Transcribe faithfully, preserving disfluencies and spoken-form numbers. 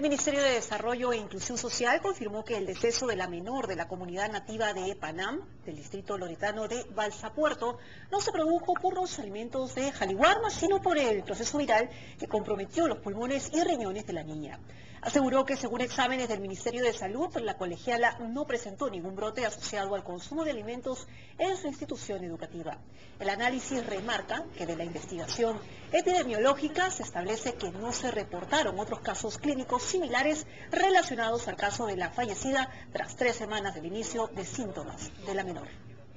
El Ministerio de Desarrollo e Inclusión Social confirmó que el deceso de la menor de la comunidad nativa de Panam, del distrito loretano de Balsapuerto, no se produjo por los alimentos de Jaliwarma, sino por el proceso viral que comprometió los pulmones y riñones de la niña. Aseguró que según exámenes del Ministerio de Salud, la colegiala no presentó ningún brote asociado al consumo de alimentos en su institución educativa. El análisis remarca que de la investigación epidemiológica se establece que no se reportaron otros casos clínicos similares relacionados al caso de la fallecida tras tres semanas del inicio de síntomas de la menor.